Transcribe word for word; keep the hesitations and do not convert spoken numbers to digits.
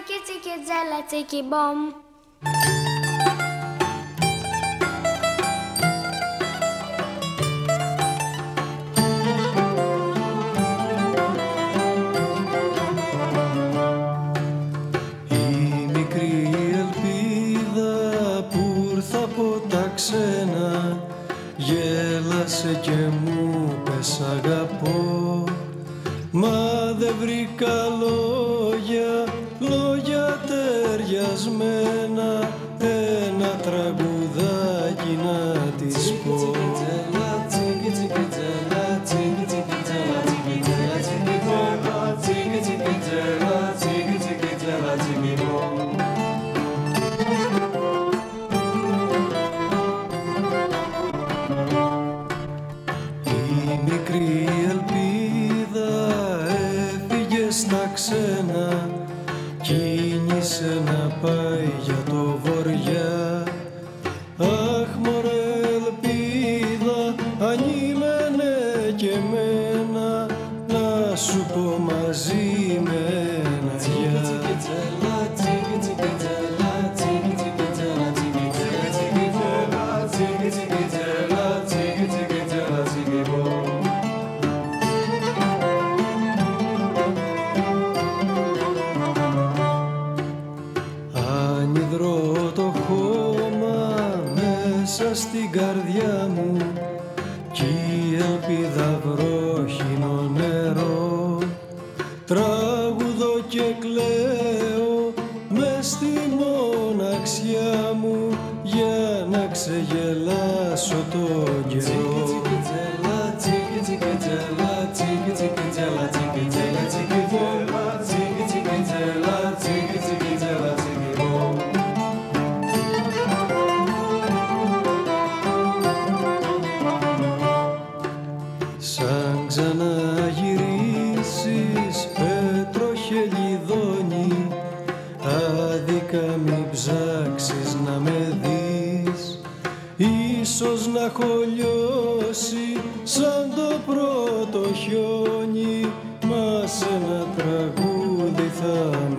τσίκι τσίκι τζέλα τσίκι μπομ. Η μικρή ελπίδα που ήρθα από τα ξένα γέλασε και μου πες αγαπώ. Μα δεν βρήκα λόγια, λόγια ταιριασμένα, ένα τραγουδάκι να της πω. Η μικρή ελπίδα έφυγε στα ξένα, κίνησε να πάει για το βοριά. Αχ μωρέ ελπίδα, ανήμενε και εμένα, να σου πω μαζί με ένα γεια. Ανυδρώ το χώμα μέσα στην καρδιά μου κι η ελπίδα βρόχινο νερό. Τραγουδώ και κλαίω μες στη μοναξιά μου για να ξεγελάσω τον καιρό. Σαν ξαναγυρίσεις πέτρο χελιδόνι, άδικα μη ψάξεις να με δεις. Ίσως να έχω λιώσει σαν το πρώτο χιόνι, μα σε ένα τραγούδι θα